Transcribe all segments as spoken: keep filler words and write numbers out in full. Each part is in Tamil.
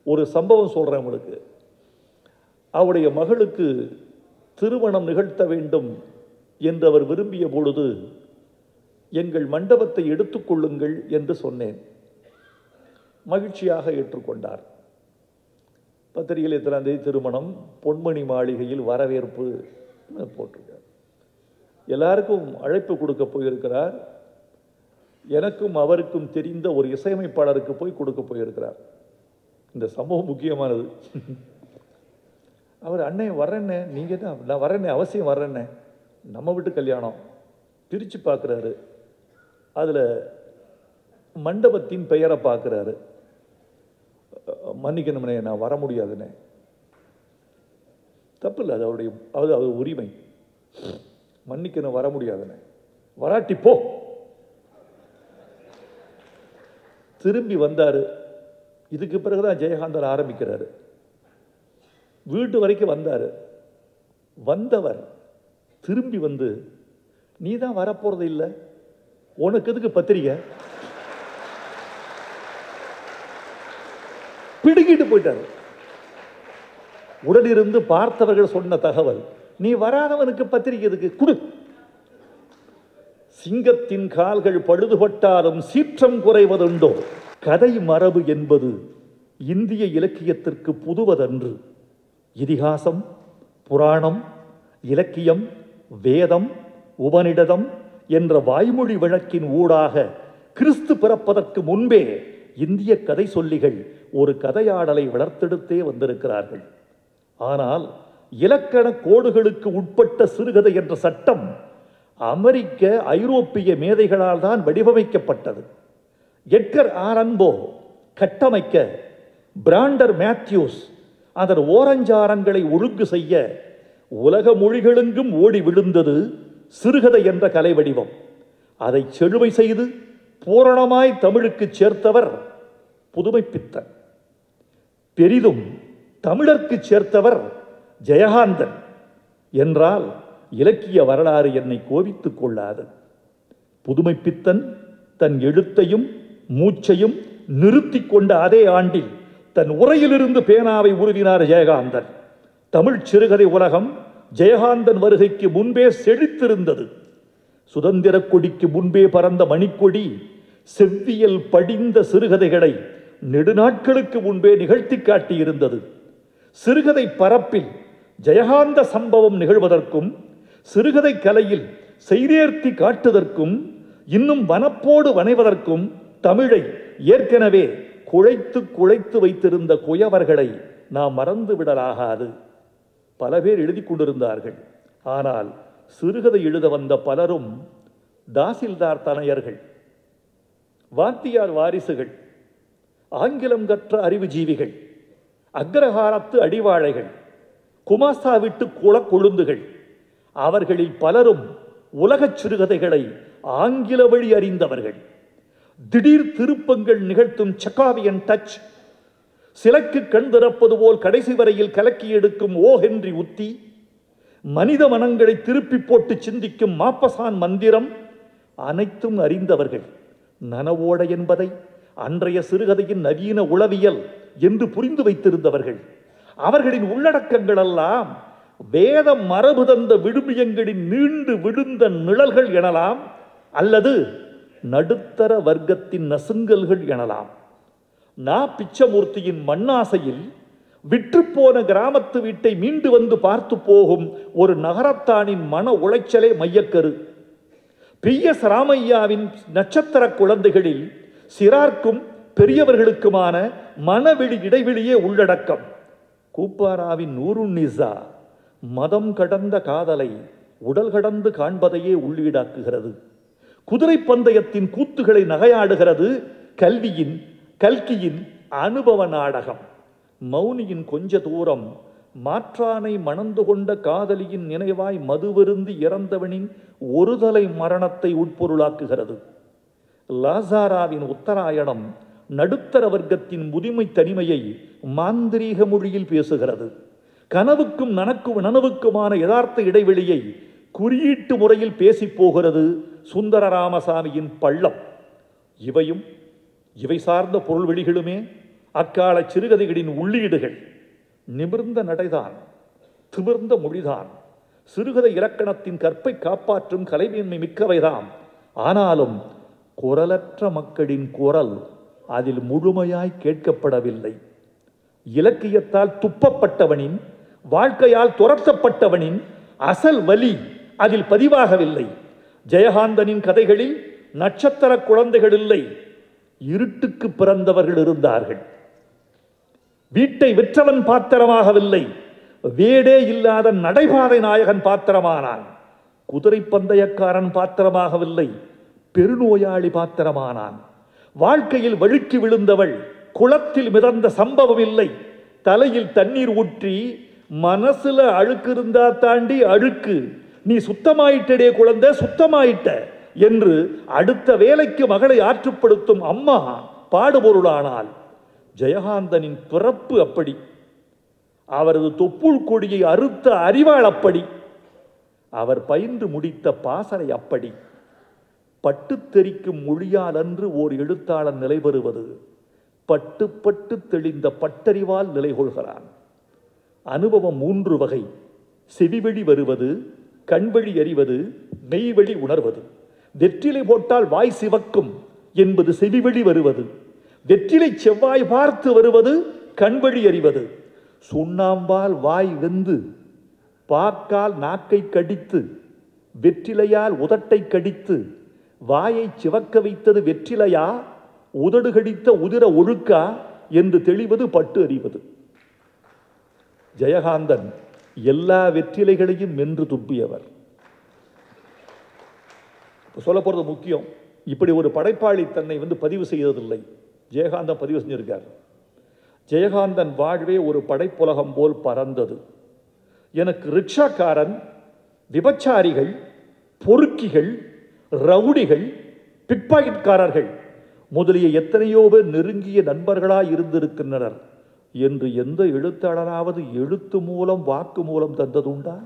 ஒரு சம்பவம் சொல்கிறேன் உங்களுக்கு. அவருடைய மகளுக்கு திருமணம் நிகழ்த்த வேண்டும் என்று அவர் விரும்பிய பொழுது எங்கள் மண்டபத்தை எடுத்துக்கொள்ளுங்கள் என்று சொன்னேன். மகிழ்ச்சியாக ஏற்றுக்கொண்டார். பத்திரிகையில் எத்தனாம் தேதி திருமணம், பொன்மணி மாளிகையில் வரவேற்பு போட்டிருக்கார். எல்லாருக்கும் அழைப்பு கொடுக்க போயிருக்கிறார். எனக்கும் அவருக்கும் தெரிந்த ஒரு இசையமைப்பாளருக்கு போய் கொடுக்க போயிருக்கிறார். இந்த சம்பவம் முக்கியமானது. அவர் அண்ணே வர்றேன்னே, நீங்கள் தான் நான் வரேன்னே, அவசியம் வர்றேன்னே. நம்ம வீட்டு கல்யாணம் பிரித்து பார்க்குறாரு. அதில் மண்டபத்தின் பெயரை பார்க்குறாரு. மன்னிக்கணும்னே, நான் வர முடியாதுண்ணே. தப்பு இல்லை, அது அவருடைய அது அது உரிமை. மன்னிக்கணும், வர முடியாதுண்ணே. வராட்டி போ. திரும்பி வந்தார். இதுக்கு பிறகுதான் ஜெயகாந்தன் ஆரம்பிக்கிறாரு. வீட்டு வரைக்கும் வந்தார். வந்தவர் திரும்பி வந்து, நீ தான் வரப்போறது இல்லை, உனக்கு எதுக்கு பத்திரிக்கை? பிடுங்கிட்டு போயிட்டார். உடனிருந்து பார்த்தவர்கள் சொன்ன தகவல், நீ வராதவனுக்கு பத்திரிக்கை எதுக்கு, குடு. சிங்கத்தின் கால்கள் பழுதுபட்டாலும் சீற்றம் குறைவதுண்டோ? கதை மரபு என்பது இந்திய இலக்கியத்திற்கு புதுவதன்று. இதிகாசம், புராணம், இலக்கியம், வேதம், உபநிடதம் என்ற வாய்மொழி வழக்கின் ஊடாக கிறிஸ்து பிறப்பதற்கு முன்பே இந்திய கதை சொல்லிகள் ஒரு கதையாடலை வளர்த்தெடுத்தே வந்திருக்கிறார்கள். ஆனால் இலக்கண கோடுகளுக்கு உட்பட்ட சிறுகதை என்ற சட்டம் அமெரிக்க ஐரோப்பிய மேதைகளால் தான் வடிவமைக்கப்பட்டது. எட்கர் ஆலன் போ கட்டமைக்க, பிராண்டர் மேத்யூஸ் அதன் ஓரஞ்சாரங்களை ஒழுங்கு செய்ய உலக மொழிகளெங்கும் ஓடி விழுந்தது சிறுகதை என்ற கலை வடிவம். அதை செழுமை செய்து பூரணமாய் தமிழுக்கு சேர்த்தவர் புதுமைப்பித்தன். பெரிதும் தமிழர்க்கு சேர்த்தவர் ஜெயகாந்தன் என்றால் இலக்கிய வரலாறு என்னை கோபித்துக் கொள்ளாது. புதுமைப்பித்தன் தன் எழுத்தையும் மூச்சையும் நிறுத்தி கொண்ட அதே ஆண்டில் தன் உரையிலிருந்து பேனாவை உருவினார் ஜெயகாந்தன். தமிழ் சிறுகதை உலகம் ஜெயகாந்தன் வருகைக்கு முன்பே செழித்திருந்தது. சுதந்திர கொடிக்கு முன்பே பறந்த மணிக்கொடி செவ்வியல் படிந்த சிறுகதைகளை நெடுநாட்களுக்கு முன்பே நிகழ்த்தி காட்டியிருந்தது. சிறுகதை பரப்பில் ஜெயகாந்த சம்பவம் நிகழ்வதற்கும் சிறுகதை கலையில் செய்தேர்த்தி காட்டுவதற்கும் இன்னும் வனப்போடு வனைவதற்கும் தமிழை ஏற்கனவே குழைத்து குழைத்து வைத்திருந்த குயவர்களை நாம் மறந்து விடலாகாது. பல பேர் எழுதி கொண்டிருந்தார்கள். ஆனால் சிறுகதை எழுத வந்த பலரும் தாசில்தார் தனையர்கள், வாத்தியார் வாரிசுகள், ஆங்கிலம் கற்ற அறிவுஜீவிகள், அக்ரஹாரத்து அடிவாழைகள், குமாஸ்தா விட்டு குள கொழுந்துகள். அவர்களில் பலரும் உலகச் சிறுகதைகளை ஆங்கில வழி அறிந்தவர்கள். திடீர் திருப்பங்கள் நிகழ்த்தும் செக்காவியன் டச், சிலைக்கு கண் திறப்பது போல் கடைசி வரையில் கலக்கி எடுக்கும் ஓ ஹென்றி உத்தி, மனித மனங்களை திருப்பி போட்டு சிந்திக்கும் மாப்பசான் மந்திரம் அனைத்தும் அறிந்தவர்கள். நனவோட என்பதை அன்றைய சிறுகதையின் நவீன உளவியல் என்று புரிந்து வைத்திருந்தவர்கள். அவர்களின் உள்ளடக்கங்கள் எல்லாம் வேத மரபு தந்த விடுமியங்களின் நீண்டு விழுந்த நிழல்கள் எனலாம், அல்லது நடுத்தர வர்க்கத்தின் நசுங்கல்கள் எனலாம். நா பிச்சமூர்த்தியின் மண்ணாசையில் விற்றுப்போன கிராமத்து வீட்டை மீண்டு வந்து பார்த்து போகும் ஒரு நகரத்தானின் மன உளைச்சலே மையக்கரு. பி எஸ் ராமையாவின் நட்சத்திர குழந்தைகளில் சிறார்க்கும் பெரியவர்களுக்குமான மனவெளி இடைவெளியே உள்ளடக்கம். கூப்பாராவின் நூருன்னிசா மதம் கடந்த காதலை உடல் கடந்து காண்பதையே உள்ளீடாக்குகிறது. குதிரை பந்தயத்தின் கூத்துகளை நகையாடுகிறது கல்வியின் கல்கியின் அனுபவ நாடகம். மௌனியின் கொஞ்ச தூரம் மாற்றானை மணந்து கொண்ட காதலியின் நினைவாய் மதுவிருந்து இறந்தவனின் ஒருதலை மரணத்தை உட்பொருளாக்குகிறது. லாசாராவின் உத்தராயணம் நடுத்தர வர்க்கத்தின் முதுமை தனிமையை மாந்திரீக மொழியில் பேசுகிறது. கனவுக்கும் நனக்கும் நனவுக்குமான யதார்த்த இடைவெளியை குறியீட்டு முறையில் பேசி போகிறது சுந்தர ராமசாமியின் பள்ளம். இவையும் இவை சார்ந்த பொருள் வெளிகளுமே அக்கால சிறுகதைகளின் உள்ளீடுகள் நிமிர்ந்த நடைதான், திமிர்ந்த மொழிதான், சிறுகதை இலக்கணத்தின் கற்பை காப்பாற்றும் கலைமேன்மை மிக்கவைதாம். ஆனாலும் குரலற்ற மக்களின் குரல் அதில் முழுமையாய் கேட்கப்படவில்லை. இலக்கியத்தால் துப்பப்பட்டவனின், வாழ்க்கையால் துரத்தப்பட்டவனின் அசல் வலி அதில் பதிவாகவில்லை. ஜெயகாந்தனின் கதைகளில் நட்சத்திர குழந்தைகள் இல்லை, இருட்டுக்கு பிறந்தவர்கள் இருந்தார்கள். வீட்டை விற்றவன் பாத்திரமாகவில்லை, வேடே இல்லாத நடைபாதை நாயகன் பாத்திரமானான். குதிரை பந்தயக்காரன் பாத்திரமாகவில்லை, பெருநோயாளி பாத்திரமானான். வாழ்க்கையில் வழுக்கி விழுந்தவள் குளத்தில் மிதந்த சம்பவம் இல்லை. தலையில் தண்ணீர் ஊற்றி மனசுல அழுக்கு இருந்தா தாண்டி அழுக்கு, நீ சுத்தமாயிட்டடே குழந்தை, சுத்தமாயிட்ட என்று அடுத்த வேலைக்கு மகளை ஆற்றுப்படுத்தும் அம்மா பாடுபொருளானாள். ஜெயகாந்தனின் பிறப்பு அப்படி, அவரது தொப்புள் கொடியை அறுத்த அறிவாள் அப்படி, அவர் பயின்று முடித்த பாசறை அப்படி. பட்டு தெரிக்கும் மொழியால் அன்று ஓர் எழுத்தாளன் நிலை பெறுவது, பட்டு பட்டு தெளிந்த பட்டறிவால் நிலை கொள்கிறான். அனுபவம் மூன்று வகை: செவிவழி வருவது, கண்வழி அறிவது, மெய்வழி உணர்வது. வெற்றிலை போட்டால் வாய் சிவக்கும் என்பது செவிவழி வருவது. வெற்றிலை செவ்வாய் பார்த்து வருவது கண்வழி அறிவது. சுண்ணாம்பால் வாய் வெந்து, பாக்கால் நாக்கை கடித்து, வெற்றிலையால் உதட்டை கடித்து, வாயை சிவக்க வைத்தது வெற்றிலையா, உதடு கடித்த உதிர ஒழுக்கா என்று தெளிவது பட்டு அறிவது. ஜெயகாந்தன் எல்லா வெற்றிலைகளையும் மென்று துப்பியவர். சொல்ல போறது முக்கியம். இப்படி ஒரு படைப்பாளி தன்னை வந்து பதிவு செய்ததில்லை, ஜெயகாந்தன் பதிவு செஞ்சிருக்கார். ஜெயகாந்தன் வாழ்வே ஒரு படைப்புலகம் போல் பறந்தது. எனக்கு ரிக்ஷாக்காரன், விபச்சாரிகள், பொறுக்கிகள், ரவுடிகள், பிக்பாக்கெட்காரர்கள் முதலிய எத்தனையோ பேர் நெருங்கிய நண்பர்களாய் இருந்திருக்கின்றனர் என்று எந்த எழுத்தாளராவது எழுத்து மூலம் வாக்கு மூலம் தந்ததுண்டா?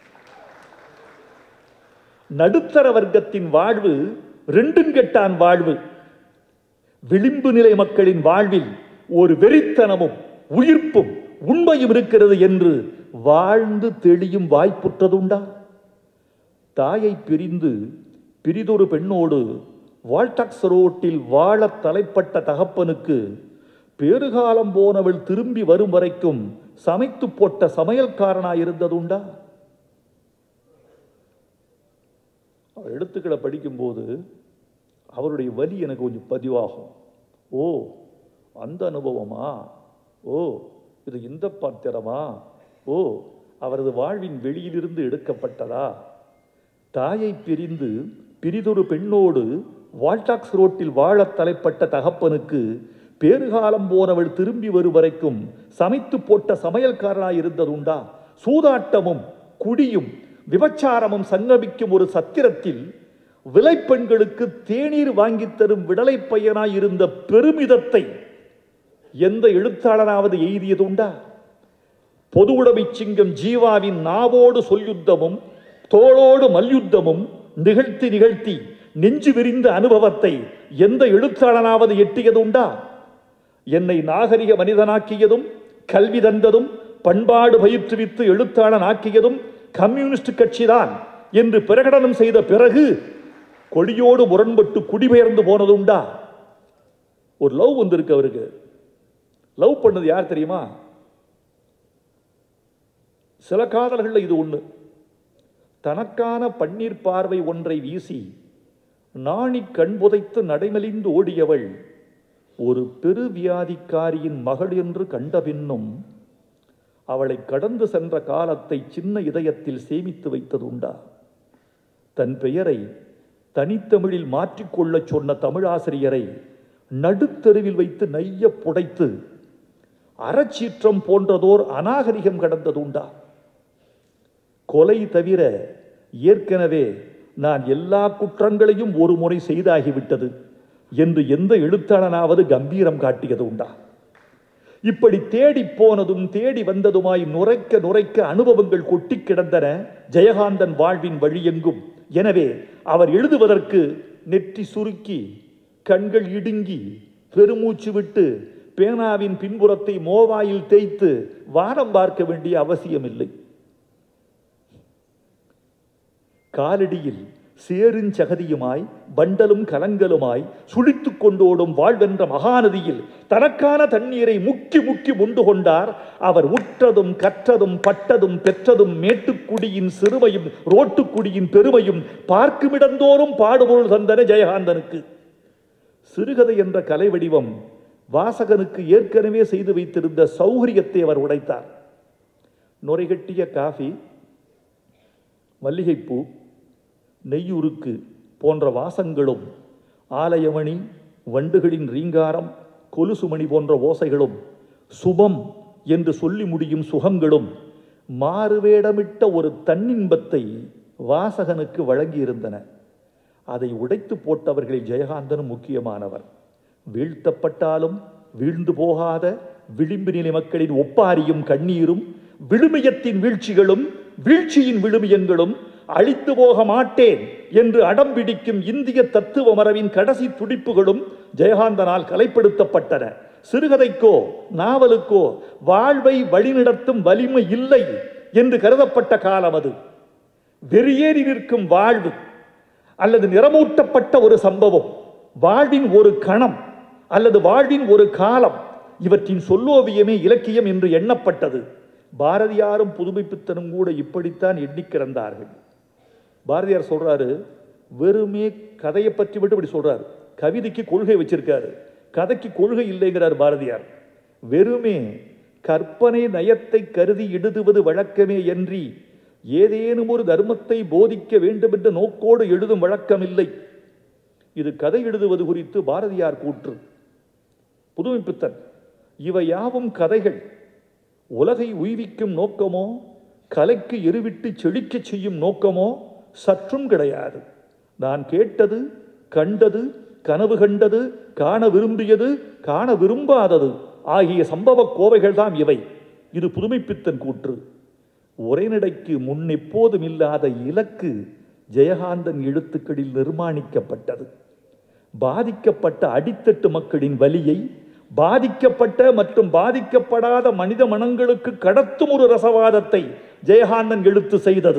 நடுத்தர வர்க்கத்தின் வாழ்வு ரெண்டும் கெட்டான் வாழ்வு. விளிம்பு நிலை மக்களின் வாழ்வில் ஒரு வெறித்தனமும் உயிர்ப்பும் உண்மையும் இருக்கிறது என்று வாழ்ந்து தெளியும் வாய்ப்புற்றதுண்டா? தாயை பிரிந்து பிரிதொரு பெண்ணோடு வால்டாக்ஸ் ரோட்டில் வாழ தலைப்பட்ட தகப்பனுக்கு பேறுகாலம் போனவள் திரும்பி வரும் வரைக்கும் சமைத்து போட்ட சமையல்காரனாயிருந்ததுண்டா? எழுத்துக்களை படிக்கும்போது அவருடைய வலி எனக்கு கொஞ்சம் பதிவாகும். ஓ, அந்த அனுபவமா? ஓ, இது இந்த பாத்திரமா? ஓ, அவரது வாழ்வின் வெளியிலிருந்து எடுக்கப்பட்டதா? தாயை பிரிந்து பிரிதொரு பெண்ணோடு வால்டாக்ஸ் ரோட்டில் வாழ தலைப்பட்ட தகப்பனுக்கு பேறுகாலம் போனவள் திரும்பி வரும் வரைக்கும் சமைத்து போட்ட சமையல்காரனாய் இருந்ததுண்டா? சூதாட்டமும் குடியும் விபச்சாரமும் சங்கமிக்கும் ஒரு சத்திரத்தில் விலைப்பெண்களுக்கு தேநீர் வாங்கி தரும் விடலை பையனாய் இருந்த பெருமிதத்தை எந்த எழுத்தாளராவது எய்தியதுண்டா? பொது உடைமை சிங்கம் ஜீவாவின் நாவோடு சொல்யுத்தமும் தோளோடு மல்யுத்தமும் நிகழ்த்தி நிகழ்த்தி நெஞ்சு விரிந்த அனுபவத்தை எந்த எழுத்தாளனாவது எட்டியதுண்டா? என்னை நாகரிக மனிதனாக்கியதும் கல்வி தந்ததும் பண்பாடு பயிற்றுவித்து எழுத்தாளன் ஆக்கியதும் கம்யூனிஸ்ட் கட்சிதான் என்று பிரகடனம் செய்த பிறகு கொடியோடு முரண்பட்டு குடிபெயர்ந்து போனதுண்டா? ஒரு லவ் வந்திருக்கு அவருக்கு. லவ் பண்ணது யார் தெரியுமா? சில காதல்கள் இது ஒண்ணு. தனக்கான பன்னீர் பார்வை ஒன்றை வீசி நாணி கண் புதைத்து நடைமெலிந்து ஓடியவள் ஒரு பெரு வியாதிக்காரியின் மகள் என்று கண்ட பின்னும் அவளை கடந்து சென்ற காலத்தை சின்ன இதயத்தில் சேமித்து வைத்ததுண்டா? தன் பெயரை தனித்தமிழில் மாற்றிக்கொள்ள சொன்ன தமிழாசிரியரை நடுத்தெருவில் வைத்து நைய புடைத்து அறச்சீற்றம் போன்றதோர் அநாகரிகம் கடந்ததுண்டா? கொலை தவிர ஏற்கனவே நான் எல்லா குற்றங்களையும் ஒரு முறை செய்தாகிவிட்டது என்று எந்த எழுத்தாளனாவது கம்பீரம் காட்டியது உண்டா? இப்படி தேடி போனதும் தேடி வந்ததுமாய் நுரைக்க நுரைக்க அனுபவங்கள் கொட்டி கிடந்தன ஜெயகாந்தன் வாழ்வின் வழியெங்கும். எனவே அவர் எழுதுவதற்கு நெற்றி சுருக்கி கண்கள் இடுங்கி பெருமூச்சு விட்டு பேனாவின் பின்புறத்தை மோவாயில் தேய்த்து வானம் பார்க்க வேண்டிய அவசியம் இல்லை. காலடியில் சேருஞ்சகதியுமாய் வண்டலும் கலங்கலுமாய் சுழித்துக் கொண்டோடும் வாழ்வென்ற மகாநதியில் தனக்கான தண்ணீரை முக்கி முக்கி முண்டு கொண்டார். அவர் உற்றதும் கற்றதும் பட்டதும் பெற்றதும் மேட்டுக்குடியின் சிறுமையும் ரோட்டுக்குடியின் பெருமையும் பார்க்குமிடந்தோறும் பாடுபொருள் தந்தன ஜெயகாந்தனுக்கு. சிறுகதை என்ற கலை வடிவம் வாசகனுக்கு ஏற்கனவே செய்து வைத்திருந்த சௌகரியத்தை அவர் உடைத்தார். நுரைகட்டிய காஃபி, மல்லிகைப்பூ, நெய்யுருக்கு போன்ற வாசங்களும், ஆலயமணி, வண்டுகளின் ரீங்காரம், கொலுசுமணி போன்ற ஓசைகளும், சுபம் என்று சொல்லி முடியும் சுகங்களும் மாறுவேடமிட்ட ஒரு தன்னின்பத்தை வாசகனுக்கு வழங்கியிருந்தன. அதை உடைத்து போட்டவர்களில் ஜெயகாந்தனும் முக்கியமானவர். வீழ்த்தப்பட்டாலும் வீழ்ந்து போகாத விளிம்பு நிலை மக்களின் ஒப்பாரியும் கண்ணீரும், விழுமியத்தின் வீழ்ச்சிகளும் வீழ்ச்சியின் விழுமியங்களும், அழித்து போக மாட்டேன் என்று அடம்பிடிக்கும் இந்திய தத்துவ மரபின் கடைசி துடிப்புகளும் ஜெயகாந்தனால் கலைப்படுத்தப்பட்டன. சிறுகதைக்கோ நாவலுக்கோ வாழ்வை வழிநடத்தும் வலிமை இல்லை என்று கருதப்பட்ட காலம் அது. வெறியேறி நிற்கும் வாழ்வு அல்லது நிறமூட்டப்பட்ட ஒரு சம்பவம், வாழ்வின் ஒரு கணம் அல்லது வாழ்வின் ஒரு காலம், இவற்றின் சொல்லோவியமே இலக்கியம் என்று எண்ணப்பட்டது. பாரதியாரும் புதுமைப்பித்தனும் கூட இப்படித்தான் எண்ணி கிடந்தார்கள். பாரதியார் சொல்றாரு, வெறுமே கதையை பற்றி மட்டும் இப்படி சொல்றாரு. கவிதைக்கு கொள்கை வச்சிருக்காரு, கதைக்கு கொள்கை இல்லைங்கிறார் பாரதியார். வெறுமே கற்பனை நயத்தை கருதி எழுதுவது வழக்கமே அன்றி ஏதேனும் ஒரு தர்மத்தை போதிக்க வேண்டும் என்ற நோக்கோடு எழுதும் வழக்கமில்லை. இது கதை எழுதுவது குறித்து பாரதியார் கூற்று. புதுமைப்பித்தன், இவை யாவும் கதைகள். உலகை உய்விக்கும் நோக்கமோ கலைக்கு எருவிட்டு செழிக்க செய்யும் நோக்கமோ சற்றும் கிடையாது. நான் கேட்டது, கண்டது, கனவு கண்டது, காண விரும்பியது, காண விரும்பாதது ஆகிய சம்பவ கோவைகள் தான் இவை. இது புதுமைப்பித்தன் கூற்று. உரைநடைக்கு முன் எப்போதும் இல்லாத இலக்கு ஜெயகாந்தன் எழுத்துக்களில் நிர்மாணிக்கப்பட்டது. பாதிக்கப்பட்ட அடித்தட்டு மக்களின் வலியை பாதிக்கப்பட்ட மற்றும் பாதிக்கப்படாத மனித மனங்களுக்கு கடத்தும் ஒரு ரசவாதத்தை ஜெயகாந்தன் எழுத்து செய்தது.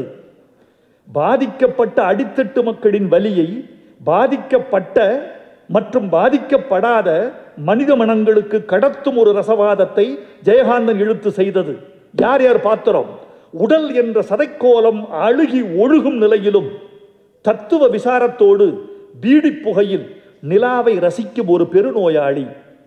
பாதிக்கப்பட்ட அடித்தட்டு மக்களின் வலியை பாதிக்கப்பட்ட மற்றும் பாதிக்கப்படாத மனித மனங்களுக்கு கடத்தும் ஒரு ரசவாதத்தை ஜெயகாந்தன் எழுத்து செய்தது. யார் யார் பாத்திரம்? உடல் என்ற சதைக்கோலம் அழுகி ஒழுகும் நிலையிலும் தத்துவ விசாரத்தோடு பீடி புகையில் நிலாவை ரசிக்கும் ஒரு பெருநோயாளி.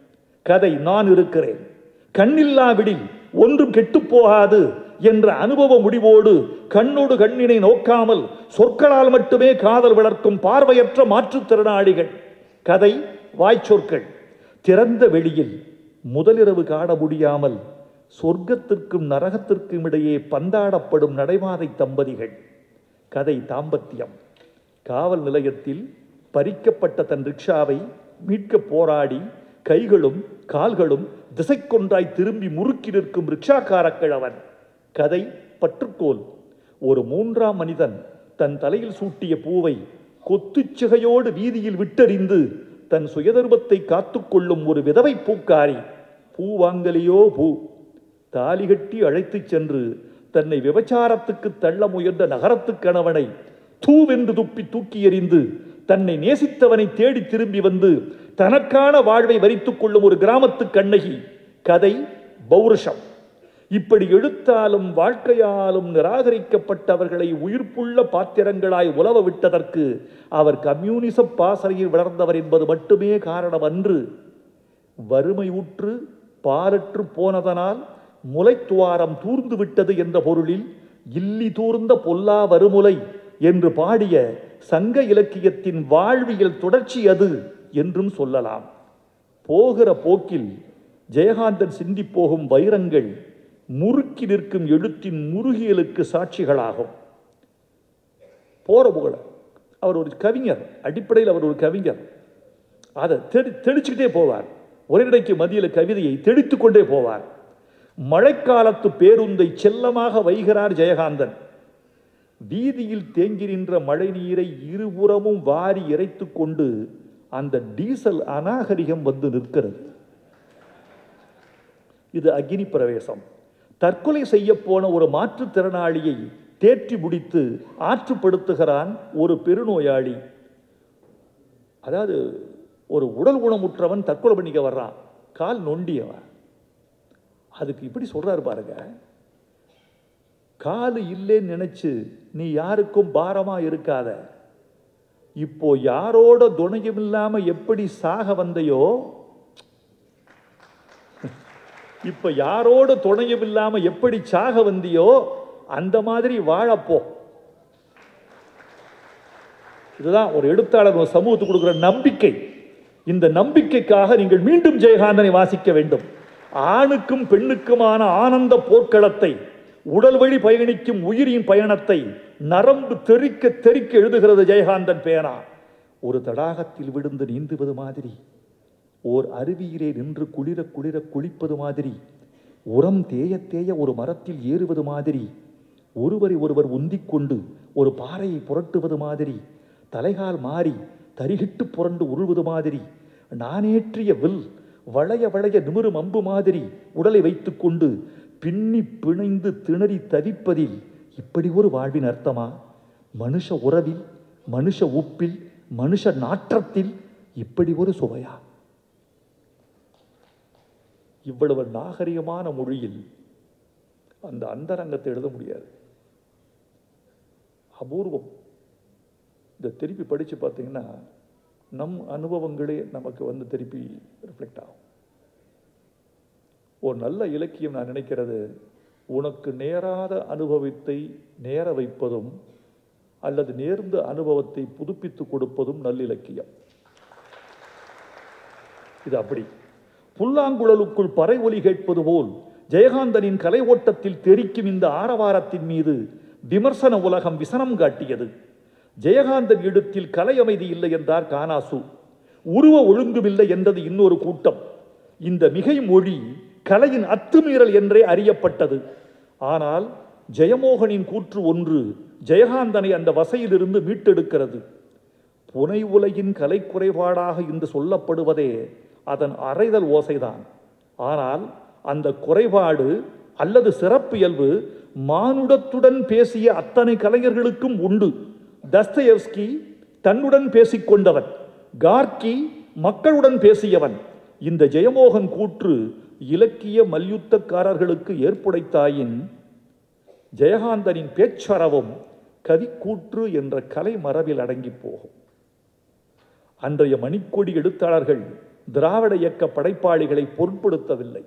கதை நான் இருக்கிறேன், கண்ணில்லாவிடில் ஒன்றும் கெட்டுப்போகாது என்ற அனுபவ முடிவோடு கண்ணோடு கண்ணினை நோக்காமல் சொற்களால் மட்டுமே காதல் வளர்க்கும் பார்வையற்ற மாற்றுத்திறனாளிகள். கதை வாய்ச்சொற்கள். திறந்த வெளியில் முதலிரவு காண முடியாமல் சொர்க்கத்திற்கும் நரகத்திற்கும் இடையே பந்தாடப்படும் நடைபாதை தம்பதிகள். கதை தாம்பத்தியம். காவல் நிலையத்தில் பறிக்கப்பட்ட தன் ரிக்ஷாவை மீட்க போராடி கைகளும் கால்களும் திசைக்கொன்றாய் திரும்பி முறுக்கி நிற்கும் ரிக்ஷாக்காரக்கிழவன். கதை பற்றுக்கோல். ஒரு மூன்றாம் மனிதன் தன் தலையில் சூட்டிய பூவை கொத்துச்சிகையோடு வீதியில் விட்டறிந்து தன் சுயதர்மத்தை காத்துக்கொள்ளும் ஒரு விதவை பூக்காரி. பூ வாங்கலியோ பூ. தாலி கட்டி அழைத்துச் சென்று தன்னை விபச்சாரத்துக்கு தள்ள முயன்ற நகரத்து கணவனை தூவென்று துப்பி தூக்கி எறிந்து தன்னை நேசித்தவனை தேடி திரும்பி வந்து தனக்கான வாழ்வை வரித்துக் கொள்ளும் ஒரு கிராமத்து கண்ணகி. கதை பௌருஷம். இப்படி எழுத்தாலும் வாழ்க்கையாலும் நிராகரிக்கப்பட்டவர்களை உயிர்ப்புள்ள பாத்திரங்களாய் உலவ விட்டதற்கு அவர் கம்யூனிச பாசறையில் வளர்ந்தவர் என்பது மட்டுமே காரணம் அன்று. வறுமை உற்று பாலற்று போனதனால் முளைத்துவாரம் தூர்ந்து விட்டது என்ற பொருளில் இல்லி தூர்ந்த பொல்லா வருமுலை என்று பாடிய சங்க இலக்கியத்தின் வாழ்வியல் தொடர்ச்சி அது என்றும் சொல்லலாம். போகிற போக்கில் ஜெயகாந்தன் சிந்தி போகும் வைரங்கள் முறுக்கி நிற்கும் எழுத்தின் முருகியலுக்கு சாட்சிகளாகும். போற புகழ அவர் ஒரு கவிஞர், அடிப்படையில் அவர் ஒரு கவிஞர். அதை தெளி தெளிச்சுக்கிட்டே போவார். ஒரேடைக்கு மத்தியில் கவிதையை தெளித்து கொண்டே போவார். மழைக்காலத்து பேருந்தை செல்லமாக வைகிறார் ஜெயகாந்தன். வீதியில் தேங்கி நின்ற மழை நீரை இருபுறமும் வாரி இறைத்து கொண்டு அந்த டீசல் அநாகரிகம் வந்து நிற்கிறது. இது அக்னி பிரவேசம். தற்கொலை செய்ய போன ஒரு மாற்றுத்திறனாளியை தேற்றி முடித்து ஆற்றுப்படுத்துகிறான் ஒரு பெருநோயாளி. அதாவது ஒரு உடல் ஊனமுற்றவன் தற்கொலை பண்ணிக்க வர்றான், கால் நொண்டியவன். அதுக்கு இப்படி சொல்றாரு பாருங்க, காலு இல்லைன்னு நினைச்சு நீ யாருக்கும் பாரமா இருக்காத. இப்போ யாரோட துணையும் இல்லாம எப்படி சாக வந்தையோ, இப்ப யாரோட துணையும் இல்லாம எப்படி சாக வந்தியோ அந்த மாதிரி வாழப்போ. இதுதான் ஒரு எழுத்தாளர் ஒரு சமூகத்துக்கு கொடுக்கிற நம்பிக்கை. இந்த நம்பிக்கைக்காக நீங்கள் மீண்டும் ஜெயகாந்தனை வாசிக்க வேண்டும். ஆணுக்கும் பெண்ணுக்குமான ஆனந்த போர்க்களத்தை, உடல் வழி பயணிக்கும் உயிரின் பயணத்தை நரம்பு தெறிக்க தெறிக்க எழுதுகிறது ஜெயகாந்தன் பேனா. ஒரு தடாகத்தில் விழுந்து நீந்துவது மாதிரி, ஓர் அருவியிலே நின்று குளிர குளிர குளிப்பது மாதிரி, உரம் தேய தேய ஒரு மரத்தில் ஏறுவது மாதிரி, ஒருவரை ஒருவர் உந்திக்கொண்டு ஒரு பாறையை புரட்டுவது மாதிரி, தலைகால் மாறி தரிகிட்டு புரண்டு உருள்வது மாதிரி, நானேற்றிய வில் வளைய வளைய நிமிரும் அம்பு மாதிரி உடலை வைத்துக் கொண்டு பின்னி பிணைந்து திணறி தவிப்பதில் இப்படி ஒரு வாழ்வின் அர்த்தமா? மனுஷ உறவில், மனுஷ உப்பில், மனுஷ நாற்றத்தில் இப்படி ஒரு சுவையா? இவ்வளவு நாகரிகமான மொழியில் அந்த அந்தரங்கத்தை எழுத முடியாது. அபூர்வம். இதை திருப்பி படித்து பார்த்தீங்கன்னா நம் அனுபவங்களே நமக்கு வந்து திருப்பி ரிஃப்ளெக்ட் ஆகும். ஒரு நல்ல இலக்கியம் நான் நினைக்கிறது, உனக்கு நேராத அனுபவத்தை நேர வைப்பதும் அல்லது நேர்ந்த அனுபவத்தை புதுப்பித்து கொடுப்பதும் நல்லிலக்கியம். இது அப்படி. புல்லாங்குழலுக்குள் பறை ஒலி கேட்பது போல் ஜெயகாந்தனின் கலை ஓட்டத்தில் தெரிக்கும் இந்த ஆரவாரத்தின் மீது விமர்சன உலகம் விசனம் காட்டியது. ஜெயகாந்தன் இடத்தில் கலை அமைதி இல்லை என்றார் கானாசு. உருவ ஒழுங்குமில்லை என்றது இன்னொரு கூட்டம். இந்த மிகை மொழி கலையின் அத்துமீறல் என்றே அறியப்பட்டது. ஆனால் ஜெயமோகனின் கூற்று ஒன்று ஜெயகாந்தனை அந்த வசையிலிருந்து மீட்டெடுக்கிறது. புனை உலகின் கலை குறைபாடாக இன்று சொல்லப்படுவதே அதன் அறைதல் ஓசைதான். ஆனால் அந்த குறைபாடு அல்லது சிறப்பியல்பு மானுடத்துடன் பேசிய அத்தனை கலைஞர்களுக்கும் உண்டு. தஸ்தயேவ்ஸ்கி தன்னுடன் பேசிக்கொண்டவன், கார்கி மக்களுடன் பேசியவன். இந்த ஜெயமோகன் கூற்று இலக்கிய மல்யுத்தக்காரர்களுக்கு ஏற்புடைத்தாயின் ஜெயகாந்தனின் பேச்சரவும் கவிக்கூற்று என்ற கலை மரபில் அடங்கி போகும். அன்றைய மணிக்கொடி எழுத்தாளர்கள் திராவிட இயக்க படைப்பாளிகளை பொருட்படுத்தவில்லை.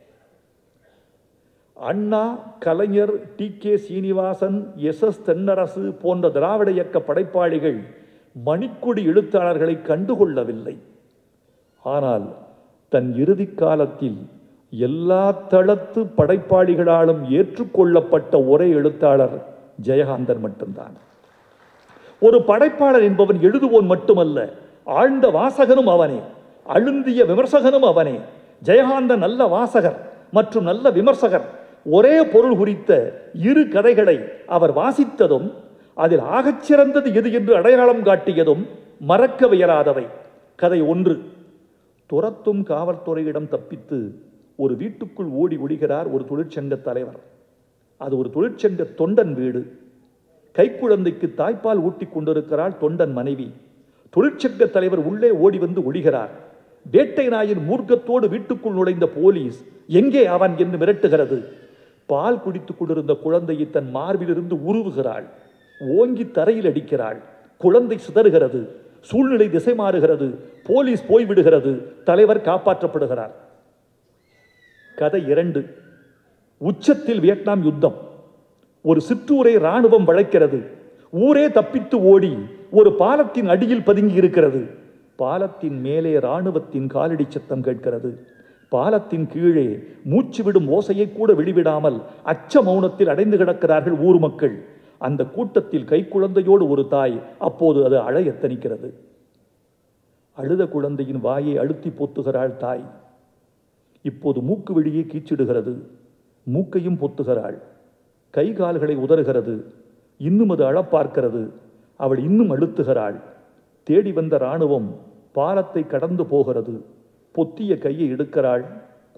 அண்ணா, கலைஞர், டி கே சீனிவாசன், எஸ் எஸ் தென்னரசு போன்ற திராவிட இயக்க படைப்பாளிகள் மணிக்கொடி எழுத்தாளர்களை கண்டுகொள்ளவில்லை. ஆனால் தன் இறுதி காலத்தில் எல்லா தளத்து படைப்பாளிகளாலும் ஏற்றுக்கொள்ளப்பட்ட ஒரே எழுத்தாளர் ஜெயகாந்தன் மட்டும்தான். ஒரு படைப்பாளர் என்பவன் எழுதுவோன் மட்டுமல்ல, ஆழ்ந்த வாசகனும் அவனே, அழுந்திய விமர்சகனும் அவனே. ஜெயகாந்தன் நல்ல வாசகர் மற்றும் நல்ல விமர்சகர். ஒரே பொருள் குறித்த இரு கதைகளை அவர் வாசித்ததும் அதில் ஆகச்சிறந்தது எது என்று அடையாளம் காட்டியதும் மறக்கவியலாதவை. கதை ஒன்று. துரத்தும் காவல்துறையிடம் தப்பித்து ஒரு வீட்டுக்குள் ஓடி ஒளிகிறார் ஒரு தொழிற்சங்க தலைவர். அது ஒரு தொழிற்சங்க தொண்டன் வீடு. கைக்குழந்தைக்கு தாய்ப்பால் ஊட்டி கொண்டிருக்கிறாள் தொண்டன் மனைவி. தொழிற்சங்க தலைவர் உள்ளே ஓடி வந்து ஒளிகிறார். வேட்டை நாயின் மூர்க்கத்தோடு வீட்டுக்குள் நுழைந்த போலீஸ் எங்கே அவன் என்று மிரட்டுகிறது. பால் குடித்துக் கொண்டிருந்த குழந்தையை தன் மார்பிலிருந்து உருவுகிறாள். ஓங்கி தரையில் அடிக்கிறாள். குழந்தை சிதறுகிறது. சூழ்நிலை திசை மாறுகிறது. போலீஸ் போய்விடுகிறது. தலைவர் காப்பாற்றப்படுகிறார். கதை இரண்டு. உச்சத்தில் வியட்நாம் யுத்தம். ஒரு சிற்றூரை இராணுவம் வளைக்கிறது. ஊரே தப்பித்து ஓடி ஒரு பாலத்தின் அடியில் பதுங்கி இருக்கிறது. பாலத்தின் மேலே இராணுவத்தின் காலடி சத்தம் கேட்கிறது. பாலத்தின் கீழே மூச்சு விடும் ஓசையை கூட வெளிவிடாமல் அச்ச மௌனத்தில் அடைந்து கிடக்கிறார்கள் ஊர் மக்கள். அந்த கூட்டத்தில் கைக்குழந்தையோடு ஒரு தாய். அப்போது அது அழ எத்தனிக்கிறது. அழுத குழந்தையின் வாயை அழுத்தி பொத்துகிறாள் தாய். இப்போது மூக்கு வெளியே கீச்சிடுகிறது. மூக்கையும் பொத்துகிறாள். கை கால்களை உதறுகிறது. இன்னும் அது அழப்பார்க்கிறது. அவள் இன்னும் அழுத்துகிறாள். தேடி வந்த இராணுவம் பாலத்தை கடந்து போகிறது. பொத்திய கையை எடுக்கிறாள்.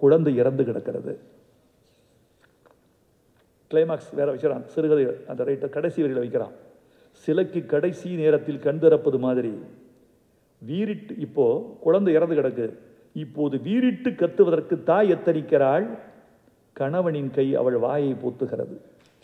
குழந்தை இறந்து கிடக்கிறது. கிளைமாக்ஸ் வேற வைக்கிறான், சிறுகதை அந்த ரைட்டர் கடைசி வரையில் வைக்கிறான். சிலைக்கு கடைசி நேரத்தில் கண் திறப்பது மாதிரி வீரிட்டு, இப்போ குழந்தை இறந்து கிடக்கு, இப்போது வீரிட்டு கத்துவதற்கு தாய் எத்தனிக்கிறாள், கணவனின் கை அவள் வாயை பூத்துகிறது.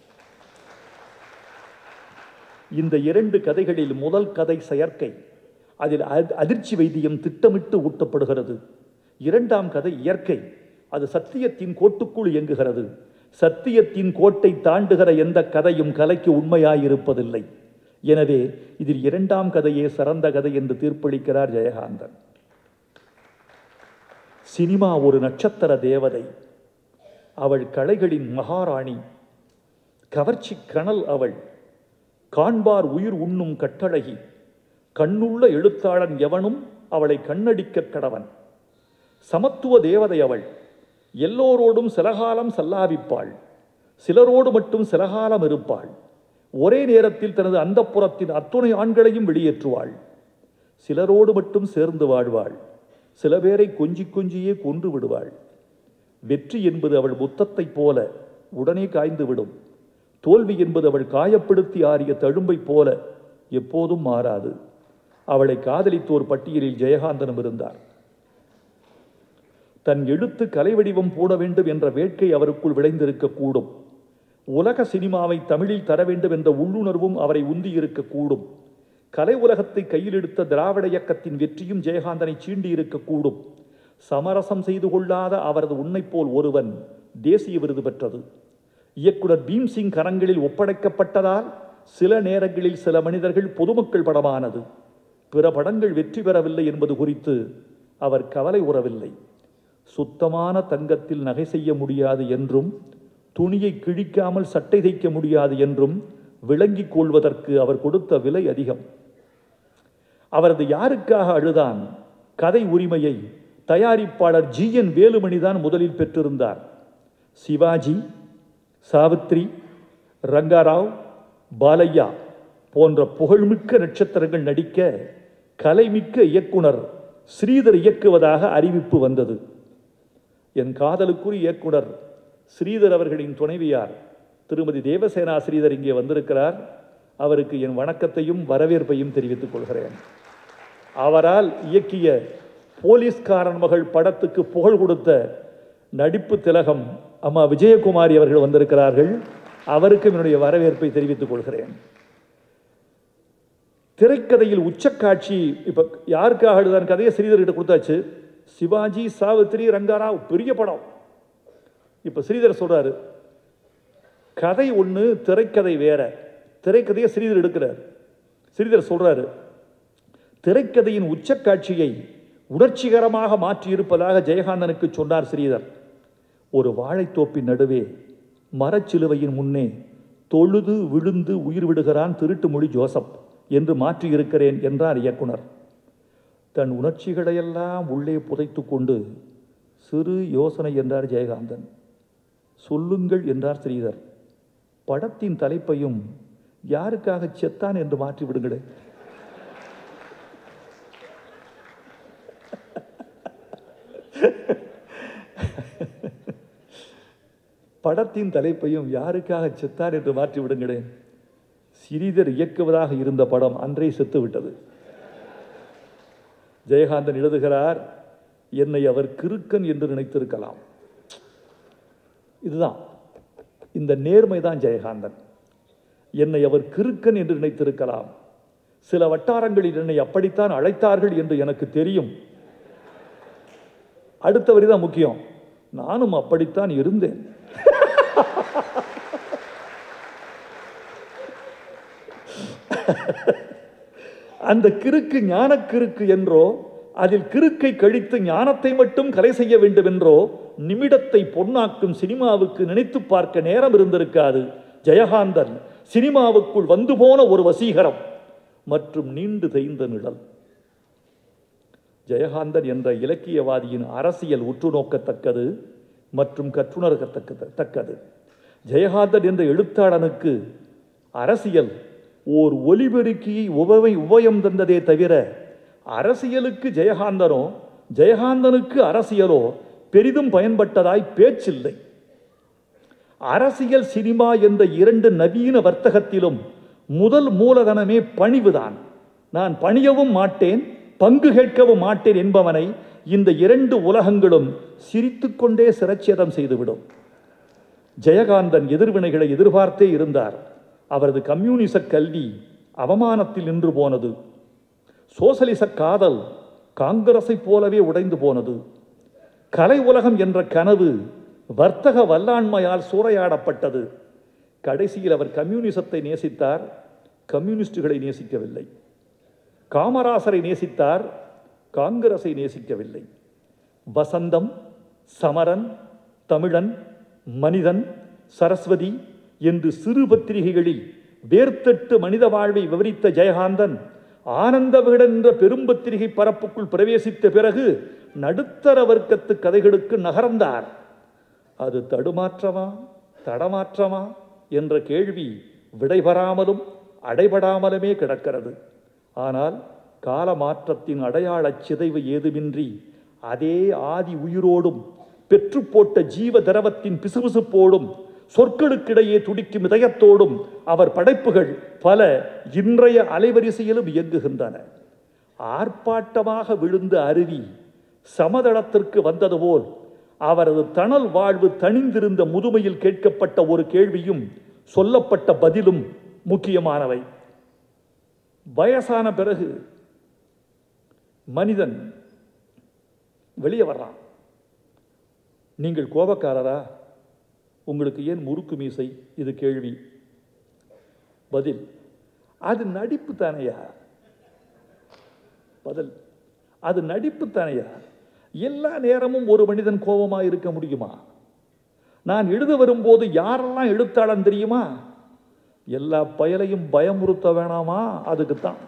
இந்த இரண்டு கதைகளில் முதல் கதை செயற்கை, அதில் அதிர்ச்சி வைத்தியம் திட்டமிட்டு ஊட்டப்படுகிறது. இரண்டாம் கதை இயற்கை, அது சத்தியத்தின் கோட்டுக்குள் இயங்குகிறது. சத்தியத்தின் கோட்டை தாண்டுகிற எந்த கதையும் கலைக்கு உண்மையாயிருப்பதில்லை. எனவே இதில் இரண்டாம் கதையே சிறந்த கதை என்று தீர்ப்பளிக்கிறார் ஜெயகாந்தன். சினிமா ஒரு நட்சத்திர தேவதை, அவள் கலைகளின் மகாராணி, கவர்ச்சி கனல் அவள், காண்பார் உயிர் உண்ணும் கட்டழகி, கண்ணுள்ள எழுத்தாளன் எவனும் அவளை கண்ணடிக்க கடவன். சமத்துவ தேவதை அவள், எல்லோரோடும் சிலகாலம் சல்லாவிப்பாள், சிலரோடு மட்டும் சிலகாலம் இருப்பாள். ஒரே நேரத்தில் தனது அந்தப்புறத்தின் அத்துணை ஆண்களையும் வெளியேற்றுவாள். சிலரோடு மட்டும் சேர்ந்து வாழ்வாள், சில பேரை கொஞ்சி கொஞ்சியே கொன்று விடுவாள். வெற்றி என்பது அவள் முத்தத்தைப் போல உடனே காய்ந்துவிடும். தோல்வி என்பது அவள் காயப்படுத்தி ஆறிய தழும்பை போல எப்போதும் மாறாது. அவளை காதலித்தோர் பட்டியலில் ஜெயகாந்தனும் இருந்தார். தன் எழுத்து கலை வடிவம் போட வேண்டும் என்ற வேட்கை அவருக்குள் விளைந்திருக்கக்கூடும். உலக சினிமாவை தமிழில் தர வேண்டும் என்ற உள்ளுணர்வும் அவரை உந்தி இருக்கக்கூடும். கலை உலகத்தை கையில் எடுத்த திராவிட இயக்கத்தின் வெற்றியும் ஜெயகாந்தனை சீண்டி இருக்கக்கூடும். சமரசம் செய்து கொள்ளாத அவரது உன்னை போல் ஒருவன் தேசிய விருது பெற்றது. இயக்குனர் பீம்சிங் கரங்களில் ஒப்படைக்கப்பட்டதால் சில நேரங்களில் சில மனிதர்கள் பொதுமக்கள் படமானது. பிற படங்கள் வெற்றி பெறவில்லை என்பது குறித்து அவர் கவலை உறவில்லை. சுத்தமான தங்கத்தில் நகை செய்ய முடியாது என்றும், துணியை கிழிக்காமல் சட்டை தைக்க முடியாது என்றும் விளங்கிக் கொள்வதற்கு அவர் கொடுத்த விலை அதிகம். அவரது யாருக்காக அழுதான் கதை உரிமையை தயாரிப்பாளர் ஜி என் வேலுமணிதான் முதலில் பெற்றிருந்தார். சிவாஜி, சாவித்ரி, ரங்காராவ், பாலையா போன்ற புகழ்மிக்க நட்சத்திரங்கள் நடிக்க கலைமிக்க இயக்குனர் ஸ்ரீதர் இயக்குவதாக அறிவிப்பு வந்தது. என் காதலுக்குரிய இயக்குனர் ஸ்ரீதர் அவர்களின் துணைவியார் திருமதி தேவசேனா ஸ்ரீதர் இங்கே வந்திருக்கிறார். அவருக்கு என் வணக்கத்தையும் வரவேற்பையும் தெரிவித்துக் கொள்கிறேன். அவரால் இயக்கிய போலீஸ்காரன் மகள் படத்துக்கு புகழ் கொடுத்த நடிப்பு திலகம் அம்மா விஜயகுமாரி அவர்கள் வந்திருக்கிறார்கள். அவருக்கும் என்னுடைய வரவேற்பை தெரிவித்துக் கொள்கிறேன். திரைக்கதையில் உச்சக்காட்சி இப்ப யாருக்காக எழுதான் கதையை ஸ்ரீதர்கிட்ட கொடுத்தாச்சு. சிவாஜி, சாவித்ரி, ரங்காராவ் பெரிய படம். இப்ப ஸ்ரீதர் சொல்றாரு, கதை ஒண்ணு, திரைக்கதை வேற. திரைக்கதையை ஸ்ரீதர் எடுக்கிறார். ஸ்ரீதர் சொல்றாரு, திரைக்கதையின் உச்சக்காட்சியை உணர்ச்சிகரமாக மாற்றி இருப்பதாக ஜெயகாந்தனுக்கு சொன்னார் ஸ்ரீதர். ஒரு வாழைத்தோப்பின் நடுவே மரச்சிலுவையின் முன்னே தொழுது விழுந்து உயிர் விடுகிறான் திருட்டு மொழி ஜோசப் என்று மாற்றி இருக்கிறேன் என்றார் இயக்குனர். தன் உணர்ச்சிகளையெல்லாம் உள்ளே புதைத்து கொண்டு சிறு யோசனை என்றார் ஜெயகாந்தன். சொல்லுங்கள் என்றார் ஸ்ரீதர். படத்தின் தலைப்பையும் யாருக்காக செத்தான் என்று மாற்றி விடுங்களே. படத்தின் தலைப்பையும் யாருக்காக செத்தான் என்று மாற்றி விடுங்களேன். ஸ்ரீதர் இயக்குவதாக இருந்த படம் அன்றே செத்து விட்டது. ஜெயகாந்தன் எழுதுகிறார், என்னை அவர் கிறுக்கன் என்று நினைத்திருக்கலாம். இதுதான், இந்த நேர்மைதான் ஜெயகாந்தன். என்னை அவர் கிறுக்கன் என்று நினைத்திருக்கலாம். சில வட்டாரங்களில் என்னை அப்படித்தான் அழைத்தார்கள் என்று எனக்கு தெரியும். அடுத்த வரிதான் முக்கியம், நானும் அப்படித்தான் இருந்தேன். அந்த கிறுக்கு ஞான கிறுக்கு என்றோ, அதில் கிறுக்கை கழித்து ஞானத்தை மட்டும் கலை செய்ய வேண்டும் என்றோ நிமிடத்தை பொன்னாக்கும் சினிமாவுக்கு நினைத்து பார்க்க நேரம் இருந்திருக்காது. ஜெயகாந்தன் சினிமாவுக்குள் வந்து போன ஒரு வசீகரம் மற்றும் நீண்டு தேய்ந்த நிழல். ஜெயகாந்தன் என்ற இலக்கியவாதியின் அரசியல் உற்று நோக்கத்தக்கது மற்றும் கற்றுணர்கத்தக்கது. ஜெயகாந்தன் என்ற எழுத்தாளனுக்கு அரசியல் ஓர் ஒலிபெருக்கியை உபவை உபயம் தந்ததே தவிர அரசியலுக்கு ஜெயகாந்தனோ, ஜெயகாந்தனுக்கு அரசியலோ பெரிதும் பயன்பட்டதாய் பேச்சில்லை. அரசியல், சினிமா என்ற இரண்டு நவீன வர்த்தகத்திலும் முதல் மூலதனமே பணிவுதான். நான் பணியவும் மாட்டேன், பங்கு கேட்கவும் மாட்டேன் என்பவனை இந்த இரண்டு உலகங்களும் சிரித்துக்கொண்டே சிரச்சேதம் செய்துவிடும். ஜெயகாந்தன் எதிர்வினைகளை எதிர்பார்த்தே இருந்தார். அவரது கம்யூனிச கல்வி அவமானத்தில் நின்று போனது. சோசலிச காதல் காங்கிரஸை போலவே உடைந்து போனது. கலை உலகம் என்ற கனவு வர்த்தக வல்லாண்மையால் சூறையாடப்பட்டது. கடைசியில் அவர் கம்யூனிசத்தை நேசித்தார், கம்யூனிஸ்டுகளை நேசிக்கவில்லை. காமராசரை நேசித்தார், காங்கிரஸை நேசிக்கவில்லை. வசந்தம், சமரன், தமிழன், மனிதன், சரஸ்வதி என்று சிறு பத்திரிகைகளில் வேர்த்தட்டு மனித வாழ்வை விவரித்த ஜெயகாந்தன் ஆனந்த விகடன் என்ற பெரும்பத்திரிகை பரப்புக்குள் பிரவேசித்த பிறகு நடுத்தர வர்க்கத்து கதைகளுக்கு நகர்ந்தார். அது தடுமாற்றமா தடமாற்றமா என்ற கேள்வி விடைபெறாமலும் அடைபடாமலுமே கிடக்கிறது. ஆனால் கால மாற்றத்தின் அடையாள சிதைவு ஏதுமின்றி அதே ஆதி உயிரோடும் பெற்று போட்ட ஜீவ திரவத்தின் பிசுபிசுப்போடும் சொற்களுக்கிடையே துடிக்கும் இதயத்தோடும் அவர் படைப்புகள் பல இன்றைய அலைவரிசையிலும் இயங்குகின்றன. ஆர்ப்பாட்டமாக விழுந்த அருவி சமதளத்திற்கு வந்தது போல் அவரது தணல் வாழ்வு தணிந்திருந்த முதுமையில் கேட்கப்பட்ட ஒரு கேள்வியும் சொல்லப்பட்ட பதிலும் முக்கியமானவை. வயசான பிறகு மனிதன் வெளியே வர்றான். நீங்கள் கோபக்காரரா? உங்களுக்கு ஏன் முறுக்கு மீசை? இது கேள்வி. பதில், அது நடிப்பு தானையா? பதில், அது நடிப்பு தானையா? எல்லா நேரமும் ஒரு மனிதன் கோபமாக இருக்க முடியுமா? நான் எழுத வரும்போது யாரெல்லாம் எழுத்தாளன் தெரியுமா? எல்லா பயலையும் பயமுறுத்த வேணாமா? அதுக்குத்தான்.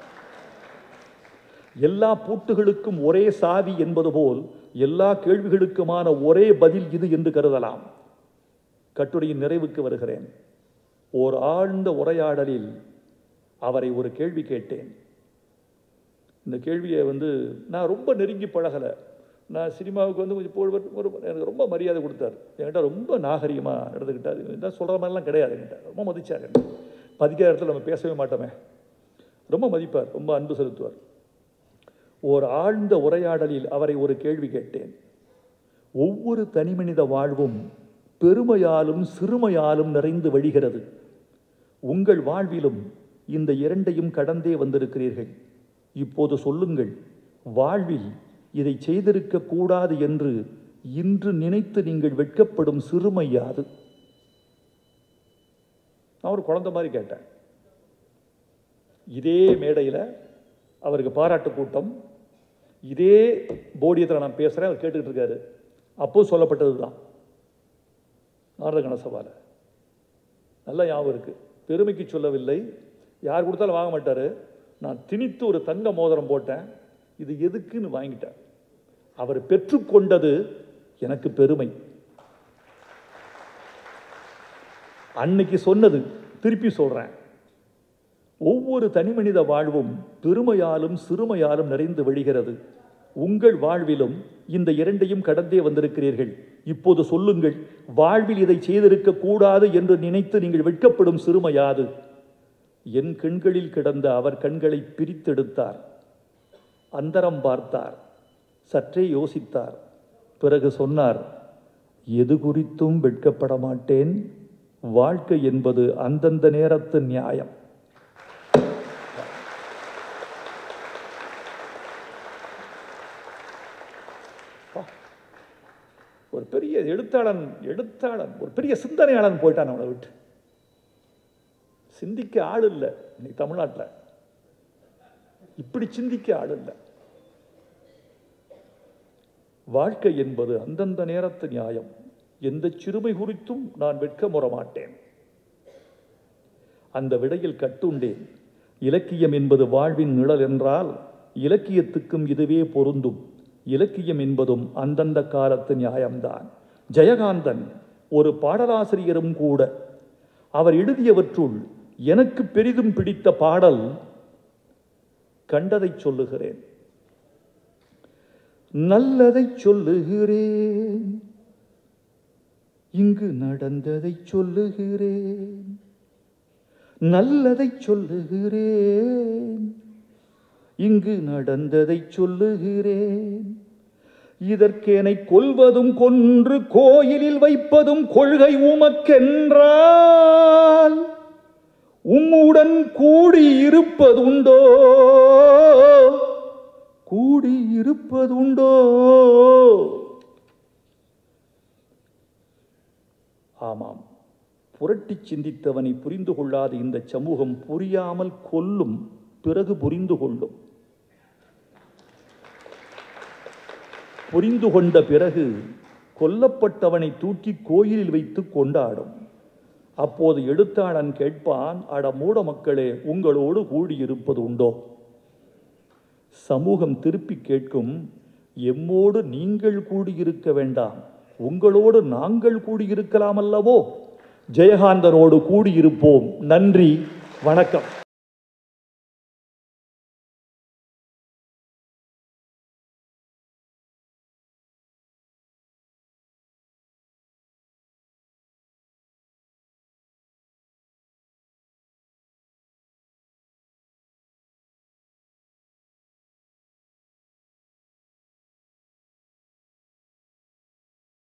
எல்லா பூட்டுகளுக்கும் ஒரே சாவி என்பது போல் எல்லா கேள்விகளுக்குமான ஒரே பதில் இது என்று கருதலாம். கட்டுரையின் நிறைவுக்கு வருகிறேன். ஓர் ஆழ்ந்த உரையாடலில் அவரை ஒரு கேள்வி கேட்டேன். இந்த கேள்வியை வந்து நான் ரொம்ப நெருங்கி பழகலை. நான் சினிமாவுக்கு வந்து கொஞ்சம் போல் ஒரு எனக்கு ரொம்ப மரியாதை கொடுத்தார். என்கிட்ட ரொம்ப நாகரிகமாக நடந்துக்கிட்டார். என்ன சொல்கிற மாதிரிலாம் கிடையாது. என்கிட்ட ரொம்ப மதித்தார். மதிக்காத இடத்துல நம்ம பேசவே மாட்டோமே. ரொம்ப மதிப்பார், ரொம்ப அன்பு செலுத்துவார். ஓர் ஆழ்ந்த உரையாடலில் அவரை ஒரு கேள்வி கேட்டேன். ஒவ்வொரு தனிமனித வாழ்வும் பெருமையாலும் சிறுமையாலும் நிறைந்து வழிகிறது. உங்கள் வாழ்விலும் இந்த இரண்டையும் கடந்தே வந்திருக்கிறீர்கள். இப்போது சொல்லுங்கள், வாழ்வில் இதை செய்திருக்க கூடாது என்று இன்று நினைத்து நீங்கள் வெட்கப்படும் சிறுமை யாது? நான் ஒரு குழந்தை மாதிரி கேட்டேன். இதே மேடையில் அவருக்கு பாராட்டு கூட்டம், இதே போடியத்தில் நான் பேசுகிறேன், அவர் கேட்டுக்கிட்டு இருக்காரு. அப்போ சொல்லப்பட்டது தான் நாரத கணசபால. நல்லா ஞாபகம் இருக்கு. பெருமைக்கு சொல்லவில்லை, யார் கொடுத்தாலும் வாங்க மாட்டார். நான் திணித்து ஒரு தங்க மோதிரம் போட்டேன், இது எதுக்குன்னு வாங்கிட்டார். அவர் பெற்றுக்கொண்டது எனக்கு பெருமை. அன்னைக்கு சொன்னது திருப்பி சொல்றேன். ஒவ்வொரு தனிமனித வாழ்வும் பெருமையாலும் சிறுமையாலும் நிறைந்து வழிகிறது. உங்கள் வாழ்விலும் இந்த இரண்டையும் கடந்தே வந்திருக்கிறீர்கள். இப்போது சொல்லுங்கள், வாழ்வில் இதை செய்திருக்க கூடாது என்று நினைத்து நீங்கள் வெட்கப்படும் சிறுமையாது? என் கண்களில் கிடந்த அவர் கண்களை பிரித்தெடுத்தார். அந்தரம் பார்த்தார், சற்றே யோசித்தார். பிறகு சொன்னார், எது குறித்தும் வெட்கப்பட மாட்டேன். வாழ்க்கை என்பது அந்தந்த நேரத்து நியாயம். ஒரு பெரிய எழுத்தாளன் எழுத்தாளன் ஒரு பெரிய சிந்தனையாளன் போயிட்டான். அவனை விட்டு சிந்திக்க ஆள் இல்லை. இன்னைக்கு தமிழ்நாட்டில் இப்படி சிந்திக்க ஆள் இல்லை. வாழ்க்கை என்பது அந்தந்த நேரத்து நியாயம். எந்த சிறுமை குறித்தும் நான் வெட்கமுற மாட்டேன். அந்த விடையில் கட்டுண்டேன். இலக்கியம் என்பது வாழ்வின் நிழல் என்றால் இலக்கியத்துக்கும் இதுவே பொருந்தும். இலக்கியம் என்பதும் அந்தந்த காலத்து நியாயம்தான். ஜெயகாந்தன் ஒரு பாடலாசிரியரும் கூட. அவர் எழுதியவற்றுள் எனக்கு பெரிதும் பிடித்த பாடல் கண்டதை சொல்லுகிறேன். நல்லதை சொல்லுகிறேன், இங்கு நடந்ததை சொல்லுகிறேன். நல்லதை சொல்லுகிறேன், இங்கு நடந்ததை சொல்லுகிறேன். இதற்கேனை கொல்வதும் கொன்று கோயிலில் வைப்பதும் கொள்கை உமக்கென்றால் உம்முடன் கூடியிருப்பதுண்டோ, கூடியிருப்பதுண்டோ? ஆமாம், புரட்டி சிந்தித்தவனை புரிந்து கொள்ளாத இந்த சமூகம் புரியாமல் கொல்லும், பிறகு புரிந்து கொள்ளும். புரிந்து கொண்ட பிறகு கொல்லப்பட்டவனை தூக்கி கோயிலில் வைத்து கொண்டாடும். அப்போது எழுத்தாளன் கேட்பான், அட மூட மக்களே, உங்களோடு கூடியிருப்பது உண்டோ? சமூகம் திருப்பி கேட்கும், எம்மோடு நீங்கள் கூடியிருக்க வேண்டாம், உங்களோடு நாங்கள் கூடியிருக்கலாம் அல்லவோ? ஜெயகாந்தனோடு கூடியிருப்போம். நன்றி, வணக்கம்.